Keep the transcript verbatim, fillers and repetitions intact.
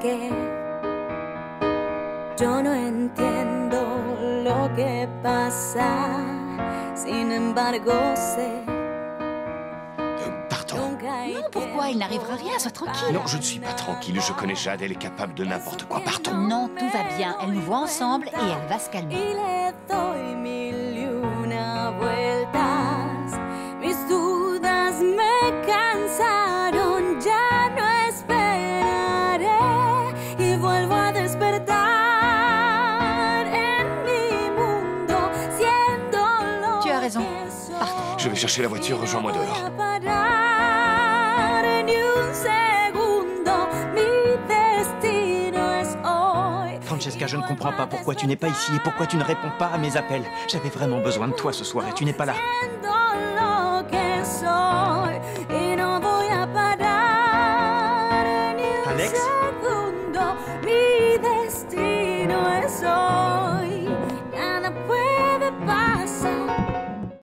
que yo no entiendo lo que pasa, sin embargo sé. Pardon. Non, pourquoi? Il n'arrivera rien, sois tranquille. Non, je ne suis pas tranquille. Je connais Jade, elle est capable de n'importe quoi. Partons. Non, tout va bien. Elle nous voit ensemble et elle va se calmer. Y le doy mil y una vueltas. Mis dudas me cansaron, ya no esperaré y vuelvo a despertar en mi mundo, siendo lo Tu as raison. que soy. Partons. Je vais chercher la voiture, rejoins-moi dehors. No voy a parar ni un segundo, mi destino es hoy. Francesca, je ne comprends pas pourquoi tu n'es pas ici et pourquoi tu ne réponds pas à mes appels. J'avais vraiment besoin de toi ce soir et tu n'es pas là. Siendo lo que soy y no voy a parar ni un Alex?